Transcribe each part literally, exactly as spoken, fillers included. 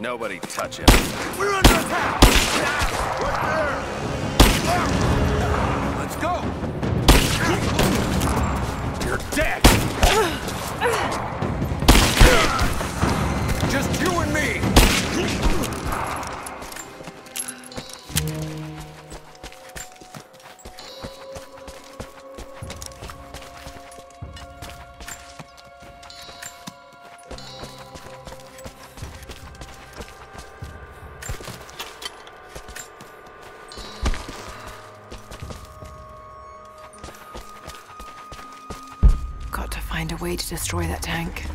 Nobody touch him. We're under attack! Right there! Let's go! You're dead! Just you and me! Find a way to destroy that tank.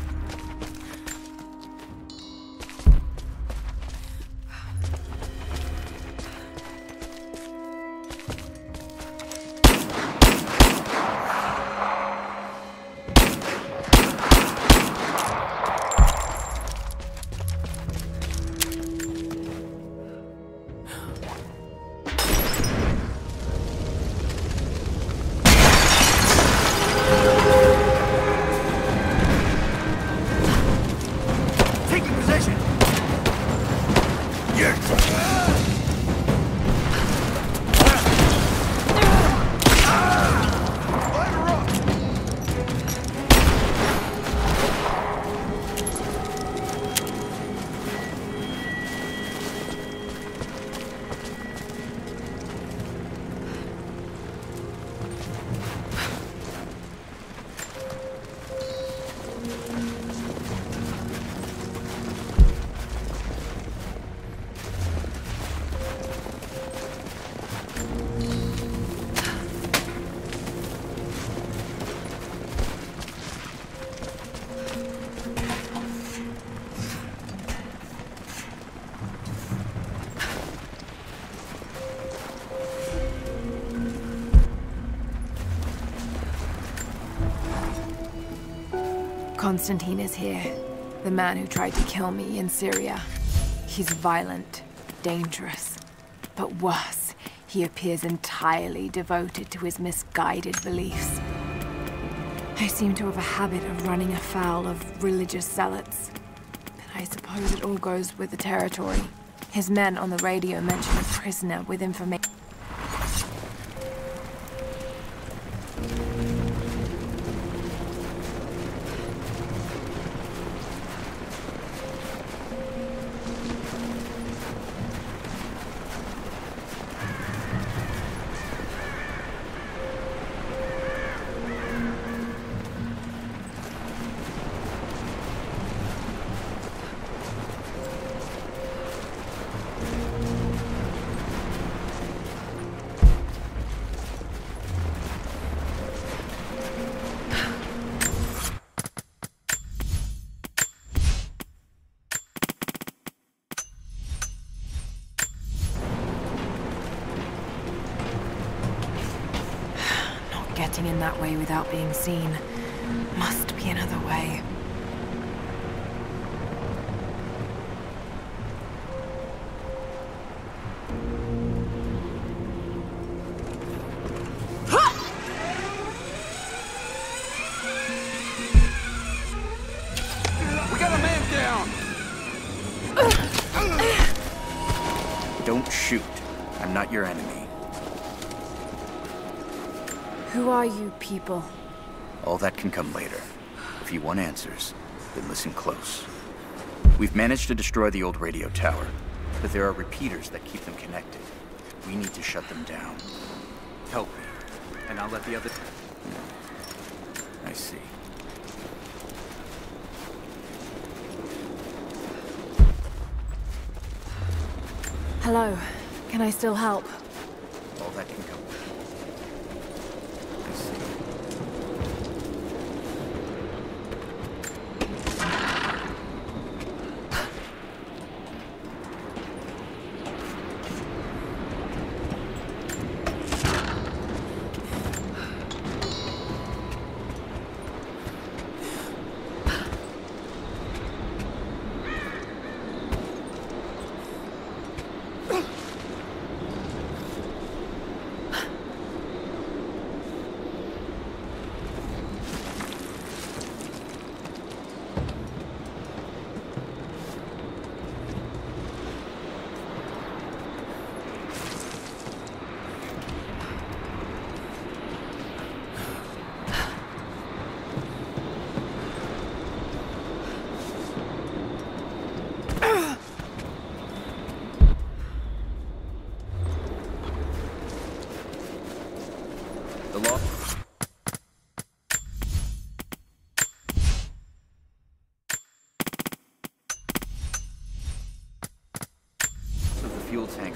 Constantine is here. The man who tried to kill me in Syria. He's violent, dangerous. But worse, he appears entirely devoted to his misguided beliefs. I seem to have a habit of running afoul of religious zealots. But I suppose it all goes with the territory. His men on the radio mention a prisoner with information. Getting in that way without being seen. Must be another way. We got a man down! Don't shoot. I'm not your enemy. Who are you people? All that can come later. If you want answers, then listen close. We've managed to destroy the old radio tower, but there are repeaters that keep them connected. We need to shut them down. Help me, and I'll let the other... I see. Hello. Can I still help? All that can come.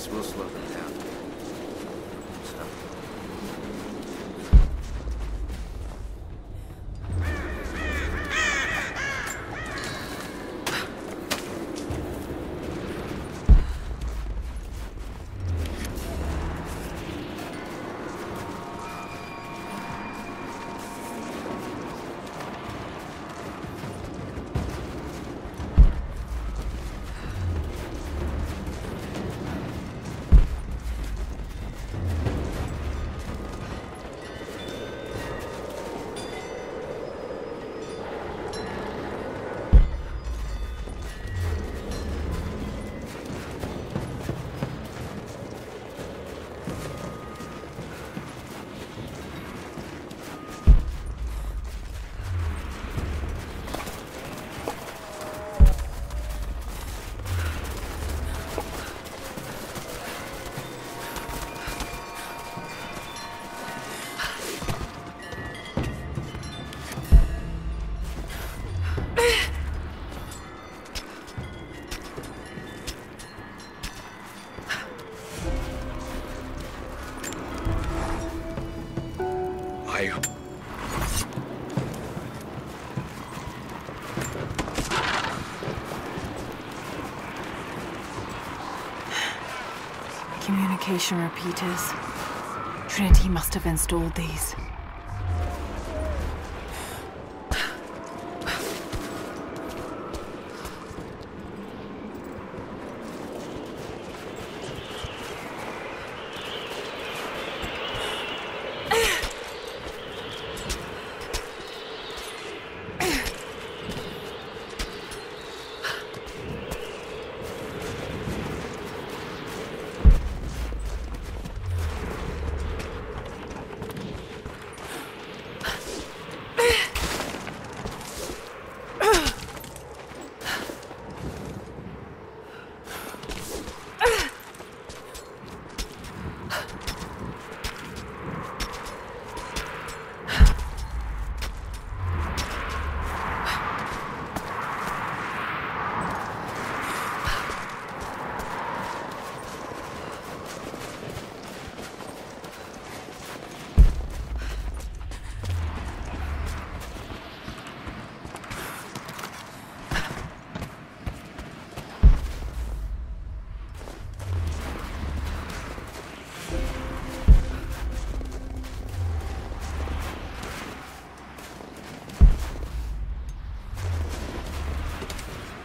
This will slow them down. So. I... Communication repeaters. Trinity must have installed these.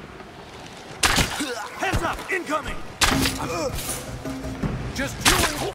Incoming! Just you and...